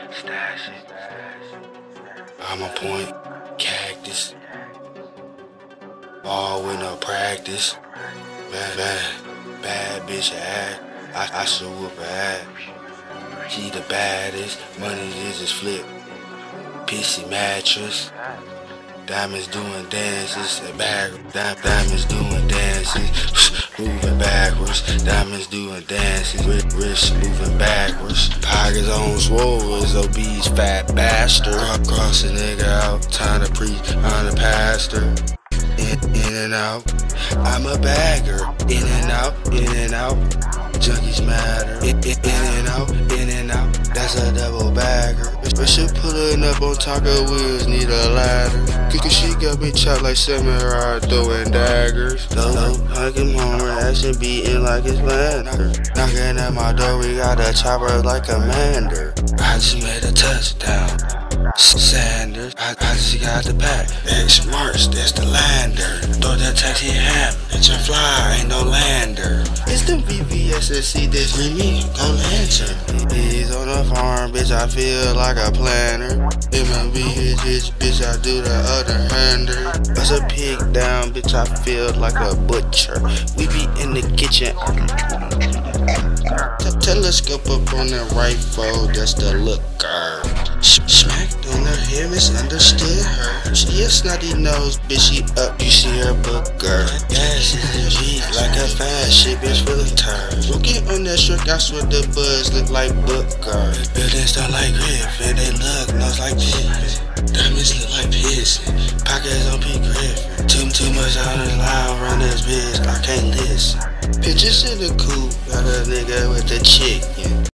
Stash it. I'm a point, cactus. All with no practice. Bad bitch ass. I should whoop her ass. She the baddest. Money is just flip. Pissy mattress. Diamonds doing dances. Diamonds doing dances. Moving backwards. Diamonds doing dances. Wrist moving backwards. Pockets on swole as obese fat bastard. Cross a nigga out. Time to preach. I'm the pastor. In and out. I'm a bagger. In and out. In and out. Junkies matter. In and out. In and out. That's a double bagger. But she pulling up on taco wheels, need a ladder. Cause she got me chopped like samurai throwing daggers. Though I come home, action beating like it's Lander. Knocking at my door, we got a chopper like Commander. I just made a touchdown. Sanders, I just got the pack. X marks, that's the lander. Throw that taxi ham, it's a fly, ain't no lander. It's the VVSSC that's me, go lantern. He's on the farm, bitch, I feel like a planner. MLB bitch, I do the other hander. Bust a pig down, bitch, I feel like a butcher. We be in the kitchen. Telescope up on the rifle, that's the looker. Smacked on her head, misunderstood her. She a snotty nose, bitch, she up, you see her booker. Yeah, she's a G, like a fast shit, bitch, full of turds. We'll get on that short, I swear the buzz look like Booker. Buildings start like Griffin, they look nose like Pippin. Diamonds look like pissing, pockets on P. Griffin. Too much out of loud, run this bitch, I can't listen. Pictures in the coupe, got a nigga with the chicken.